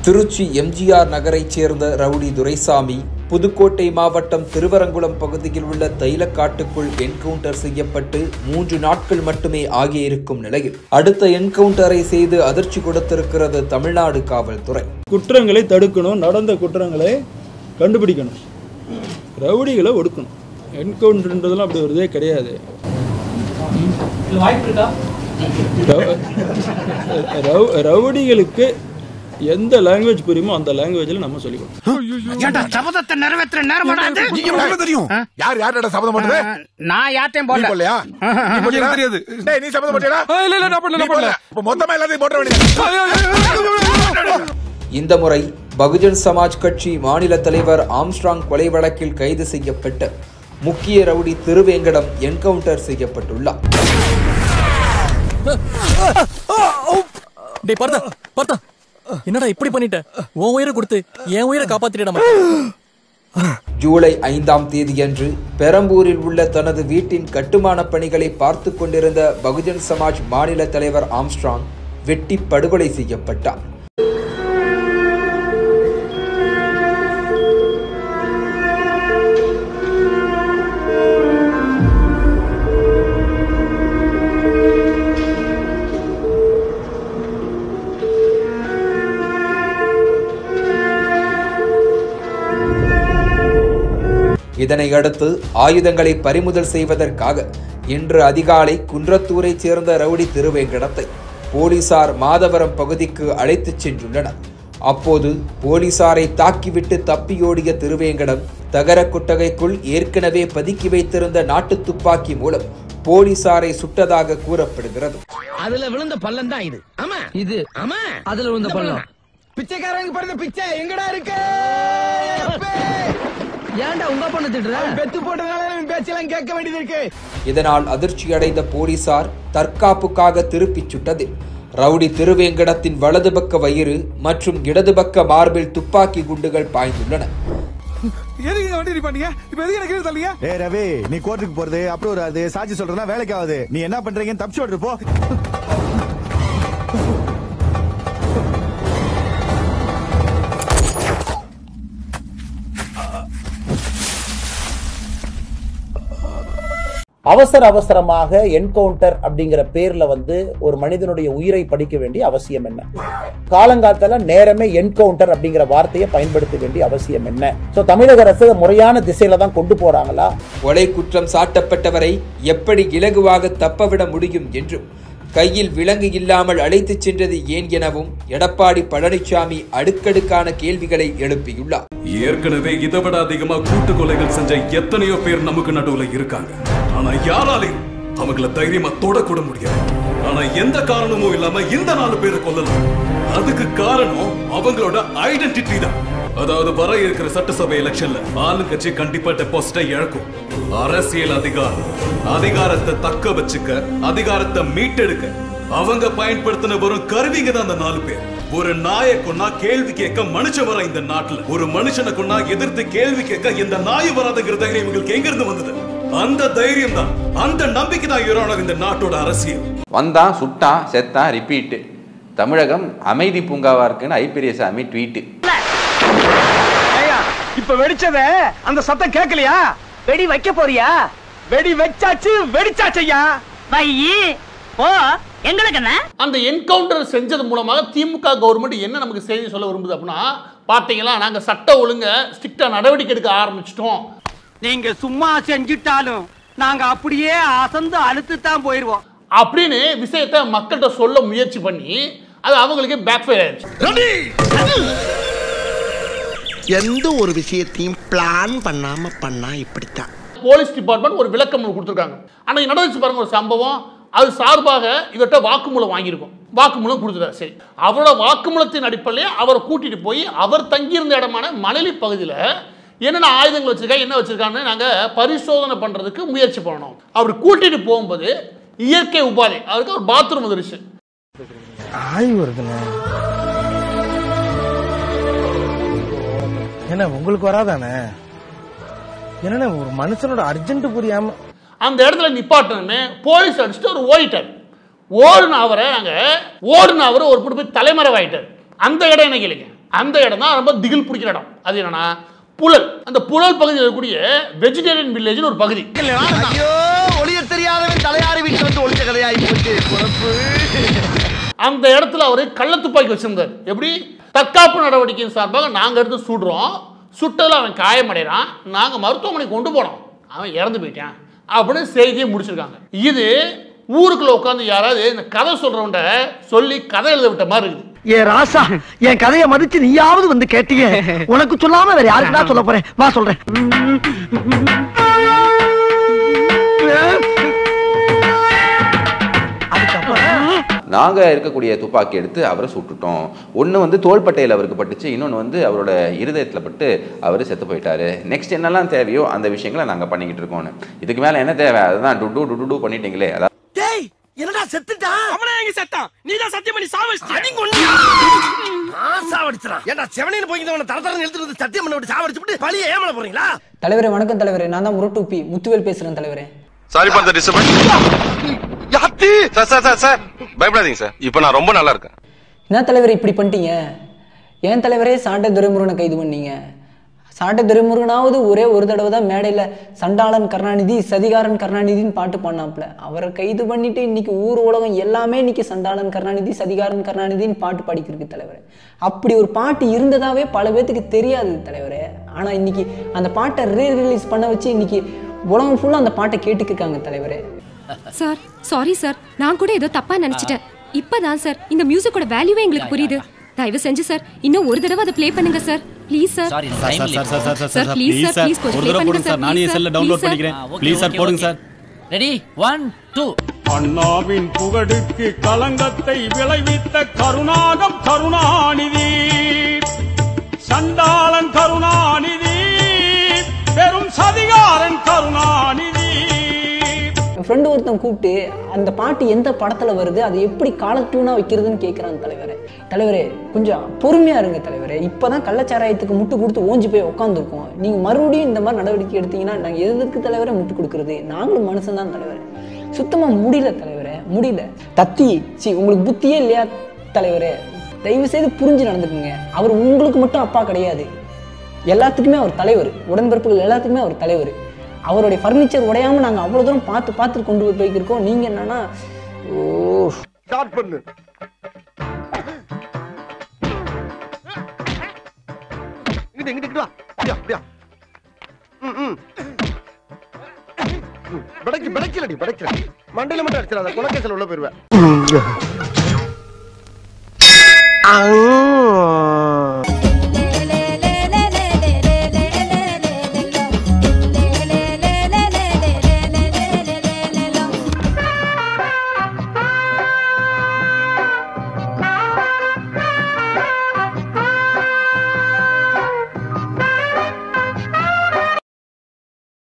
திருச்சி எம்ஜிஆர் நகரைச் சேர்ந்த ரவுடி துரைசாமி புதுக்கோட்டை மாவட்டம் திருவரங்குளம் பகுதியில் உள்ள தைலக்காட்டுக்குள் என்கவுண்டர் செய்யப்பட்டு 3 நாட்கள் மட்டுமே ஆகியிருக்கும் நிலையில் அடுத்த என்கவுண்டரை செய்து அதிர்ச்சி கொடுத்திருக்கிறது தமிழ்நாடு காவல்துறை. குற்றங்களை தடுக்கணும், நடந்த குற்றங்களை கண்டுபிடிக்கணும், ரவுடிகளை ஒடுக்கணும். என்கவுண்டர்ன்றதெல்லாம் அப்படி ஒரு இதே கிடையாது. ரவுடிகளுக்கு எந்த லாங்குவேஜ் புரியுமோ அந்த லாங்குவேஜ்ல நம்ம சொல்லிக்கணும். சபதத்தை நிறைவேற்ற நேரம் தெரியும். யார் யாரோட சபதம் பண்றது? நான் யார்ட்டையும் போடலையா? தெரியாது. டேய், நீ சபதம் போட்டியடா? இல்ல இல்ல, நான் பண்ணல. அப்ப மொத்தமா எல்லாத்தையும் போட வேண்டியது. இந்த முறை பகுஜன் சமாஜ் கட்சி மாநில தலைவர் ஆம்ஸ்ட்ராங் கொலை வழக்கில் கைது செய்யப்பட்ட முக்கிய ரவுடி திருவேங்கடம் என்கவுண்டர் செய்யப்பட்டுள்ளார். என்னடா இப்படி பண்ணிட்ட? உன் உயிரை கொடுத்து என் உயிரை காப்பாத்திட. ஜூலை 5ஆம் தேதியன்று பெரம்பூரில் உள்ள தனது வீட்டின் கட்டுமான பணிகளை பார்த்து கொண்டிருந்த பகுஜன் சமாஜ் மாநில தலைவர் ஆம்ஸ்ட்ராங் வெட்டி படுகொலை செய்யப்பட்டார். இதனையடுத்து ஆயுதங்களை பறிமுதல் செய்வதற்காக இன்று அதிகாலை குன்றத்தூரைச் சேர்ந்த ரவுடி திருவேங்கடத்தை போலீசார் மாதவரம் பகுதிக்கு அழைத்துச் சென்றுள்ளனர். அப்போது போலீசாரை தாக்கிவிட்டு தப்பியோடிய திருவேங்கடம் தகர குட்டகைக்குள் ஏற்கனவே பதுக்கி வைத்திருந்த நாட்டு துப்பாக்கி மூலம் போலீசாரை சுட்டதாக கூறப்படுகிறது. அதுல விழுந்த பள்ளம் தான் இது. ஆமா, இது ஆமா, அதுல விழுந்த பள்ளம். பிச்சைக்காரங்க படுத்த பிச்சை எங்கடா இருக்கு? ஏன்டா உங்க பண்ண திட்டுற? பெத்து போட்டதால பேச்செல்லாம் கேட்க வேண்டியது இருக்கு. இதனால் அதிர்ச்சியடைந்த போலீசார் தற்காப்புக்காக திருப்பிச் சுட்டதில் ரவுடி திருவேங்கடத்தின் வலது பக்க வயிறு மற்றும் இடது பக்க மார்பில் துப்பாக்கி குண்டுகள் பாய்ந்துள்ளன. ரவி, நீ கோர்ட்டுக்கு போறது அப்புறம் வராது, சாட்சி சொல்றதுனா வேலைக்கு ஆகுது. நீ என்ன பண்றீங்கன்னு தப்பிச்சு ஓடுற போ. அவசரமாக என்கவுண்டர் அப்படிங்கிற பேர்ல ஒரு மனிதனுடைய உயிரை படிக்க வேண்டிய அவசியம் என்ன? காலங்காத்தால நேரமே என்கவுண்டர் அப்படிங்கிற வார்த்தையை பயன்படுத்த வேண்டிய அவசியம் என்ன? தமிழக அரசு முறையான திசையில தான் கொண்டு போறாங்களா? கொலை குற்றம் சாட்டப்பட்டவரை எப்படி இலகுவாக தப்பவிட முடியும் என்றும் கையில் விலங்கு இல்லாமல் அழைத்துச் சென்றது ஏன் எனவும் எடப்பாடி பழனிசாமி அடுக்கடுக்கான கேள்விகளை எழுப்பியுள்ளார். ஏற்கனவே இதை விட அதிகமா கூட்டு கொலைகள் செஞ்ச எத்தனையோ பேர் நமக்கு நடுவுல இருக்காங்க. ஆனா யாராலையும் அவங்கள தைரியமா தொடக்கூட முடியாது. ஆனா எந்த காரணமும் இல்லாம இந்த 4 பேரை கொல்லலாம். அதுக்கு காரணம் அவங்களோட ஐடென்டிட்டி தான். அதாவது வர இருக்கிற சட்டசபை எலெக்ஷன்ல ஆளுங்கட்சி கண்டிப்பா டெபாசிட்டை இழக்கும். அரசியல் அதிகாரத்தை தக்க வச்சுக்க, அதிகாரத்தை மீட்டெடுக்க அவங்க பயன்படுத்தின வரும் கருவிங்க தான் அந்த 4 பேர். ஒரு நாயை கொன்னா கேள்வி கேட்க மனுஷன் வர இந்த நாட்டுல, ஒரு மனுஷனை கொன்னா எதிர்த்து கேள்வி கேட்க இந்த நாய் வராதுங்கிற தைரியம் இவங்களுக்கு எங்க இருந்து வந்தது? அந்த தைரியம் தான், அந்த நம்பிக்கை தான் யுவரானர் இந்த நாட்டோட அரசியல். வந்தான், சுட்டான், செத்தான், ரிப்பீட். தமிழகம் அமைதி பூங்காவா இருக்குன்னு ஐபிரியசாமி ட்வீட். இப்ப வெடிச்சத அந்த சத்தம் கேட்கலையா? வெடி வைக்க போறியா? வெடி வச்சாச்சு, வெடிச்சாச்சையா. வையி ஓ எங்களுக்கு என்ன? அந்த என்கவுண்டர் செஞ்சது மூலமாக திமுக கவர்மெண்ட் என்ன நமக்கு செய்தி சொல்ல விரும்புது அப்படின்னா, பாத்தீங்களா நாங்க சட்ட ஒழுங்க ஸ்ட்ரிக்டா நடவடிக்கை எடுக்க ஆரம்பிச்சிட்டோம். நீங்க சும்மா செஞ்சிட்டாலும் நாங்க அப்படியே அசந்து அழுத்து தான் போயிருவோம் அப்படின்னு விஷயத்தை மக்கள்கிட்ட சொல்ல முயற்சி பண்ணி அது அவங்களுக்கு பேக் ஃபயர் ஆயிடுச்சு. எந்த ஒரு விஷயத்தையும் பிளான் பண்ணாம பண்ணா இப்படித்தான். போலீஸ் டிபார்ட்மெண்ட் ஒரு விளக்கம் கொடுத்துருக்காங்க. ஆனால் நடந்துச்சு பாருங்க ஒரு சம்பவம். அது சார்பாக இவர்கிட்ட வாக்குமூலம் வாங்கியிருக்கோம். வாக்குமூலம் கொடுத்துட்டார். சரி, அவரோட வாக்குமூலத்தின் அடிப்படையில் அவரை கூட்டிட்டு போய் அவர் தங்கியிருந்த இடமான மணலி பகுதியில் என்னென்ன ஆயுதங்கள் வச்சிருக்காங்க, என்ன வச்சிருக்காங்கன்னு நாங்கள் பரிசோதனை பண்ணுறதுக்கு முயற்சி பண்ணோம். அவர் கூட்டிட்டு போகும்போது இயற்கை உபாதை அவருக்கு ஒரு பாத்ரூம் வந்துருச்சு. என்ன உங்களுக்கு வராதானே? என்ன ஒரு மனுஷனோட அர்ஜென்ட் புரியாம அந்த இடத்துல நிப்பாட்டணுமே போலீஸ் அடிச்சுட்டு ஒரு ஓடிட்டார். ஓடுன அவரை ஒரு போய் தலைமறைவாயிட்டார். அந்த இடம் என்ன கேளுங்க, அந்த இடம் தான் ரொம்ப திகில் பிடிக்கிற இடம். அது என்னன்னா புழல். அந்த புழல் பகுதியில் இருக்கக்கூடிய வெஜிடேரியன் வில்லேஜ்னு ஒரு பகுதி. ஐயோ ஒளிய தெரியாதவன் தலையாரி வீட்டு வந்து ஒளிச்ச கதையாகி போச்சு. அந்த இடத்துல அவரு கள்ளத்துப்பாக்கி வச்சிருந்தார். எப்படி? தற்காப்பு நடவடிக்கையின் சார்பாக நாங்க எடுத்து சுடுறோம், சுட்டதில் அவன் காயமடைறான், நாங்க மருத்துவமனைக்கு கொண்டு போனோம், அவன் இறந்து போயிட்டான் அப்படின்னு செய்தியை முடிச்சிருக்காங்க. இது ஊருக்குள்ள உட்காந்து யாராவது இந்த கதை சொல்றவன்ட சொல்லி கதை எழுத விட்ட மாதிரி இருக்குது. ஏ ராசா, என் கதையை மதிச்சு நீயாவது வந்து கேட்டீங்க, உனக்கு சொல்லாம வேற யாருக்குடா சொல்ல போறேன், வா சொல்றேன். நாங்க இருக்கக்கூடிய துப்பாக்கி எடுத்து அவரை சுட்டுட்டோம். ஒன்று வந்து தோள்பட்டையில் அவருக்கு பட்டுச்சு, இன்னொன்று வந்து அவரோட இருதயத்தில் பட்டு அவர் செத்து போயிட்டாரு. நெக்ஸ்ட் என்னெல்லாம் தேவையோ அந்த விஷயங்களை நாங்கள் பண்ணிக்கிட்டு இருக்கோம்னு. இதுக்கு மேலே என்ன தேவை? அதுதான் டுடு பண்ணிட்டீங்களே. அதான் என்னடா செத்துட்டான்? அவனே எங்க செத்தான்? நீதான் சத்தியம் பண்ணி சாவடிச்சிட்ட. அடி கொன்னு சாவடிச்சறான். ஏன்டா செவனேன்னு போய்ந்தவன தரதரன்னு எடுத்துட்டு வந்து சத்தியம் பண்ணி விட்டு சாவடிச்சிட்டு பழிய ஏமல போறீங்களா? தலைவரே வணக்கம் தலைவரே, நான் தான் முரட்டுப்பி முத்துவேல் பேசுறேன் தலைவரே. Sorry for the disturbance. யாத்தி சார் பயப்படாதீங்க சார், இப்போ நான் ரொம்ப நல்லா இருக்கேன். என்ன தலைவரே இப்படி பண்ணிட்டீங்க? ஏன் தலைவரே சாட்டை துரைமுருகனை கைது பண்ணீங்க? சாட்டை துரைமுருகனாவது ஒரே ஒரு தடவை தான் மேடையில் சண்டாளன் கருணாநிதி சதிகாரன் கருணாநிதினு பாட்டு பாடினாப்புல. அவரை கைது பண்ணிட்டு இன்னைக்கு ஊர் உலகம் எல்லாமே இன்னைக்கு சண்டாளன் கருணாநிதி சதிகாரன் கருணாநிதினு பாட்டு பாடிக்கிருக்கு தலைவரே. அப்படி ஒரு பாட்டு இருந்ததாவே பல பேத்துக்கு தெரியாது தலைவரே. ஆனால் இன்னைக்கு அந்த பாட்டை ரிலீஸ் பண்ண வச்சு இன்னைக்கு உலகம் ஃபுல்லாக அந்த பாட்டை கேட்டுக்கிருக்காங்க தலைவரே. சார் சாரி சார், நான் கூட ஏதோ தப்பா நினைச்சிட்டேன். இப்பதான் சார் இந்த மியூசிக்கோட வேல்யூவே எங்களுக்கு புரியுது. தயவு செஞ்சு சார் இன்னும் ஒரு தடவை அதை ப்ளே பண்ணுங்க சார், please sir. Sir please sir please கொஞ்சம் ப்ளே பண்ணுங்க சார். நானே செல்ல டவுன்லோட் பண்ணிக்கிறேன். ப்ளீஸ் சார் போடுங்க சார். ரெடி 1 2. அண்ணாவின் புகழுக்கு களங்கத்தை விளைவித்த கருணாகம் கருணாநிதி, சண்டாளன் கருணாநிதி, பெரும் சதிகாரன் கருணாநிதி. என் ஃப்ரெண்டு ஒருத்தன் கூப்பிட்டு அந்த பாட்டு எந்த படத்தில் வருது, அது எப்படி காலத்தூணாக வைக்கிறதுன்னு கேட்குறாங்க தலைவரே. தலைவரே கொஞ்சம் பொறுமையாக இருங்க தலைவரே, இப்போ தான் கள்ளச்சாராயத்துக்கு முட்டு கொடுத்து ஓஞ்சி போய் உட்காந்துருக்கோம். நீங்கள் மறுபடியும் இந்த மாதிரி நடவடிக்கை எடுத்தீங்கன்னா நாங்கள் எதுக்கு தலைவரை முட்டு கொடுக்குறது? நாங்களும் மனுஷன்தான் தலைவரே. சுத்தமாக முடியல தலைவரே, முடியல. தத்தி உங்களுக்கு புத்தியே இல்லையா தலைவரே? தயவு செய்து புரிஞ்சு நடந்துக்குங்க. அவர் உங்களுக்கு மட்டும் அப்பா கிடையாது, எல்லாத்துக்குமே அவர் தலைவர். உடன்பிறப்புகள் எல்லாத்துக்குமே அவர் தலைவர். அவருடைய ஃபர்னிச்சர் உடையாம நாங்க அவ்வளவு தூரம் பார்த்து கொண்டு போய் போய்க்கிருக்கோம். நீங்க என்னன்னா ஸ்டார்ட் பண்ணு. இங்கிட்டு வா. அப்படியா படைக்கலடி மண்டையில மட்டும் அடிச்சிடாத, குலக்கேசல் உள்ள போயிருவேன்.